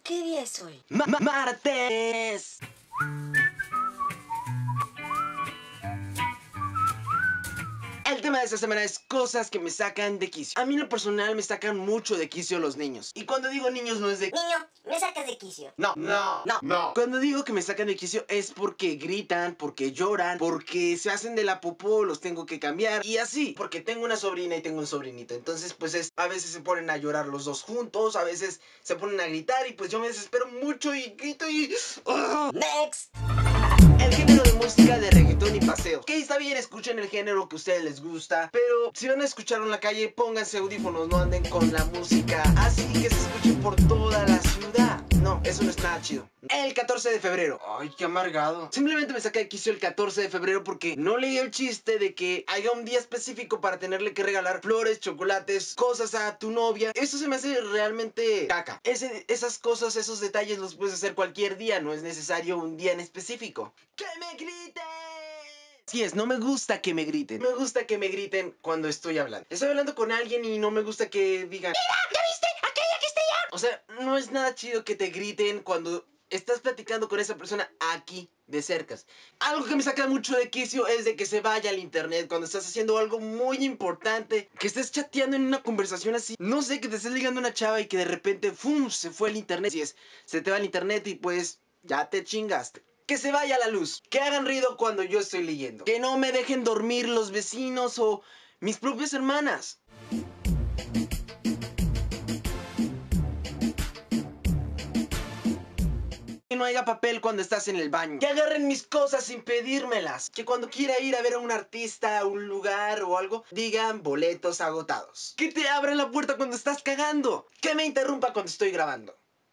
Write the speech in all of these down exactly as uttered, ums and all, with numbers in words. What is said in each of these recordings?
¿Qué día es hoy? Ma ma ¡Martes! El tema de esta semana es cosas que me sacan de quicio. A mí en lo personal me sacan mucho de quicio los niños. Y cuando digo niños no es de... Niño, me sacas de quicio. No, no, no, no. Cuando digo que me sacan de quicio es porque gritan, porque lloran, porque se hacen de la popó, los tengo que cambiar. Y así, porque tengo una sobrina y tengo un sobrinito. Entonces, pues es, a veces se ponen a llorar los dos juntos, a veces se ponen a gritar y pues yo me desespero mucho y grito y... ¡Oh! Next. El género de música de reggaetón y paseo. Que está bien, escuchen el género que a ustedes les gusta, pero si van a escucharlo en la calle, pónganse audífonos, no anden con la música así que se escuche por toda la ciudad. No, eso no es nada chido. El catorce de febrero. Ay, qué amargado. Simplemente me saca de quicio el catorce de febrero porque no leí el chiste de que haya un día específico para tenerle que regalar flores, chocolates, cosas a tu novia. Eso se me hace realmente caca. Ese, esas cosas, esos detalles los puedes hacer cualquier día, no es necesario un día en específico. ¡Que me griten! Sí es, no me gusta que me griten. Me gusta que me griten cuando estoy hablando. Estoy hablando con alguien y no me gusta que digan ¡Mira! ¿Ya viste? ¡Aquella que está allá! O sea, no es nada chido que te griten cuando estás platicando con esa persona aquí, de cercas. Algo que me saca mucho de quicio es de que se vaya al internet cuando estás haciendo algo muy importante. Que estés chateando en una conversación así. No sé, que te estés ligando a una chava y que de repente ¡fum! Se fue el internet. Si es, se te va el internet y pues ya te chingaste. Que se vaya la luz, que hagan ruido cuando yo estoy leyendo, que no me dejen dormir los vecinos o mis propias hermanas. Que no haya papel cuando estás en el baño, que agarren mis cosas sin pedírmelas, que cuando quiera ir a ver a un artista, a un lugar o algo, digan boletos agotados, que te abran la puerta cuando estás cagando, que me interrumpa cuando estoy grabando.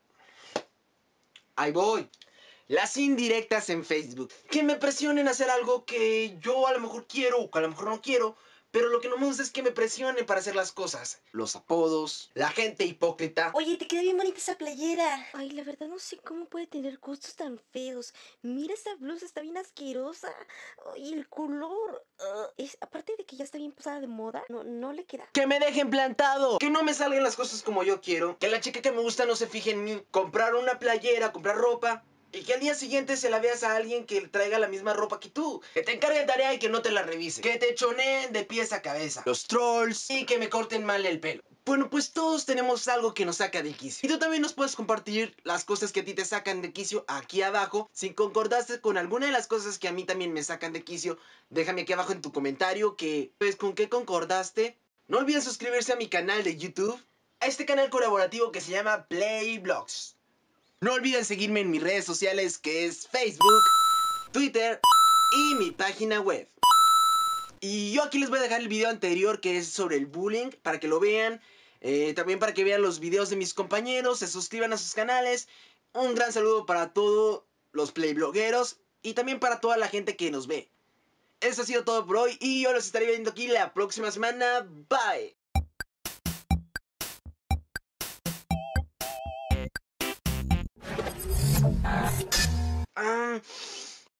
Ahí voy. Las indirectas en Facebook. Que me presionen a hacer algo que yo a lo mejor quiero o que a lo mejor no quiero. Pero lo que no me gusta es que me presionen para hacer las cosas. Los apodos, la gente hipócrita. Oye, te queda bien bonita esa playera. Ay, la verdad no sé cómo puede tener gustos tan feos. Mira esa blusa, está bien asquerosa. Y el color, uh, es, aparte de que ya está bien pasada de moda, no, no le queda. Que me dejen plantado. Que no me salgan las cosas como yo quiero. Que la chica que me gusta no se fije en mí. Comprar una playera, comprar ropa. Y que al día siguiente se la veas a alguien que traiga la misma ropa que tú. Que te encarguen tarea y que no te la revise. Que te choneen de pies a cabeza. Los trolls. Y que me corten mal el pelo. Bueno, pues todos tenemos algo que nos saca de quicio. Y tú también nos puedes compartir las cosas que a ti te sacan de quicio aquí abajo. Si concordaste con alguna de las cosas que a mí también me sacan de quicio, déjame aquí abajo en tu comentario que, pues, con qué concordaste. No olviden suscribirse a mi canal de YouTube. A este canal colaborativo que se llama Playblogs. No olviden seguirme en mis redes sociales que es Facebook, Twitter y mi página web. Y yo aquí les voy a dejar el video anterior que es sobre el bullying para que lo vean. Eh, también para que vean los videos de mis compañeros, se suscriban a sus canales. Un gran saludo para todos los playblogueros y también para toda la gente que nos ve. Eso ha sido todo por hoy y yo los estaré viendo aquí la próxima semana. Bye. Ah...